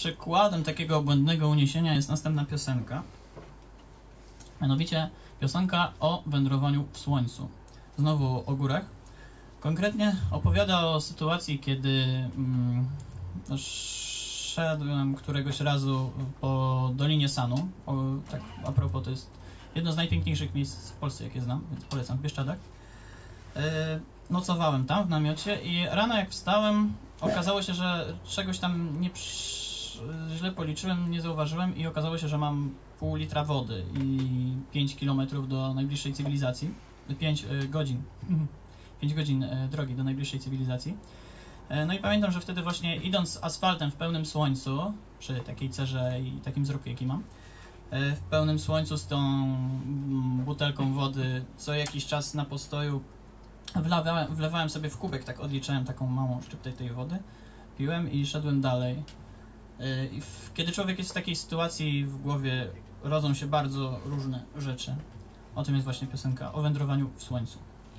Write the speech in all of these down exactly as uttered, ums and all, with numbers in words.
przykładem takiego błędnego uniesienia jest następna piosenka. Mianowicie piosenka o wędrowaniu w słońcu. Znowu o górach. Konkretnie opowiada o sytuacji, kiedy mm, szedłem któregoś razu po Dolinie Sanu. O, tak a propos, to jest jedno z najpiękniejszych miejsc w Polsce, jakie znam, więc polecam, w Bieszczadach. Yy, nocowałem tam w namiocie i rano jak wstałem, okazało się, że czegoś tam nie przy... źle policzyłem, nie zauważyłem i okazało się, że mam pół litra wody i pięć kilometrów do najbliższej cywilizacji. pięć godzin. pięć godzin drogi do najbliższej cywilizacji. No i pamiętam, że wtedy właśnie idąc asfaltem w pełnym słońcu, przy takiej cerze i takim wzroku jaki mam, w pełnym słońcu z tą butelką wody co jakiś czas na postoju wlewałem, wlewałem sobie w kubek, tak odliczałem taką małą szczyptę tej wody, piłem i szedłem dalej. I w, kiedy człowiek jest w takiej sytuacji, w głowie rodzą się bardzo różne rzeczy. O tym jest właśnie piosenka o wędrowaniu w słońcu.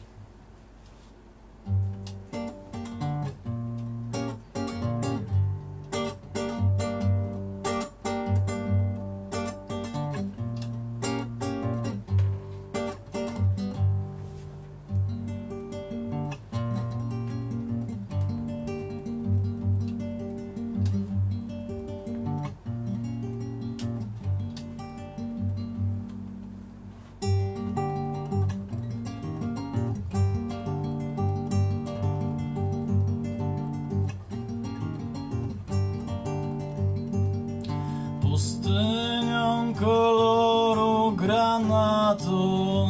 Pustynią koloru granatu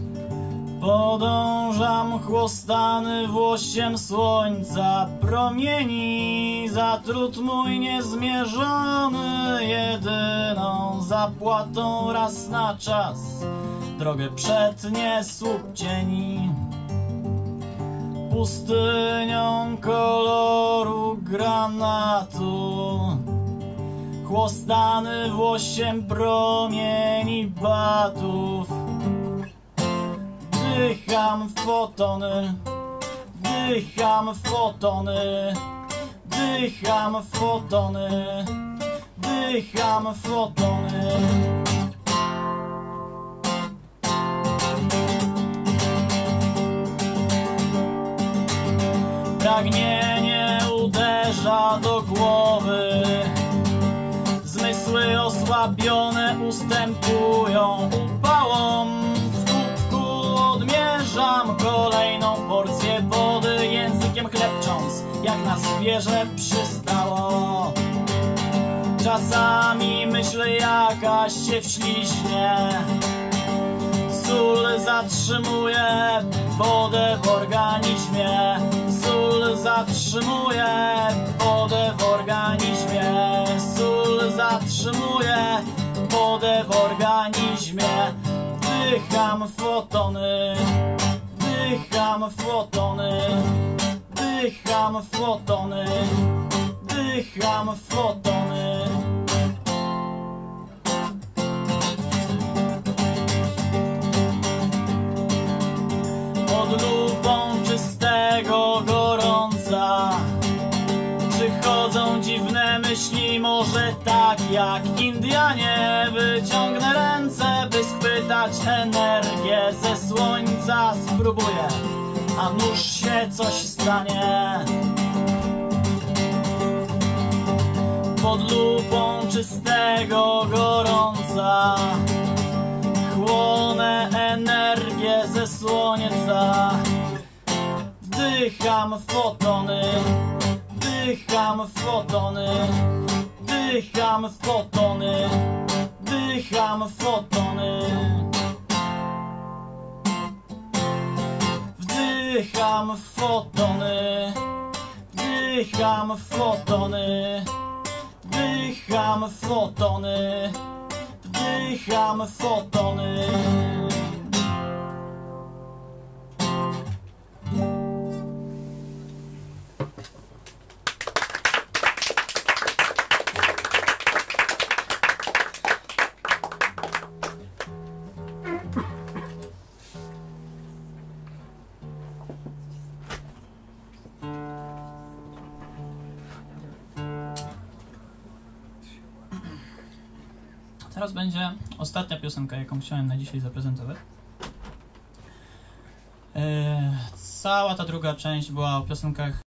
podążam chłostany włosiem słońca. Promieni za trud mój niezmierzony, jedyną zapłatą raz na czas drogę przetnie słup cieni. Pustynią koloru granatu chłostany włosiem promieni batów. Dycham fotony, dycham fotony, dycham fotony, dycham fotony. Pragnienie uderza do głowy, zmysły osłabione ustępują upałom. W kubku odmierzam kolejną porcję wody, językiem klepcząc, jak na zwierzę przystało. Czasami myśl jakaś się wśliśnie, sól zatrzymuje wodę w organizmie. Sól zatrzymuje wodę w organizmie. Sól zatrzymuje wodę w organizmie. Dycham fotony, dycham fotony, dycham fotony, dycham fotony. Pod lupą czystego gorąca przychodzą dziwne myśli, może tak jak Indianie. Wyciągnę ręce, by schwytać energię ze słońca. Spróbuję, a nuż się coś stanie. Pod lupą czystego gorąca chłonę energię ze słońca. Wdycham fotony, wdycham fotony, wdycham fotony, wdycham fotony. Wdycham fotony, wdycham fotony, wdycham fotony, wdycham fotony. Teraz będzie ostatnia piosenka, jaką chciałem na dzisiaj zaprezentować. Eee, cała ta druga część była o piosenkach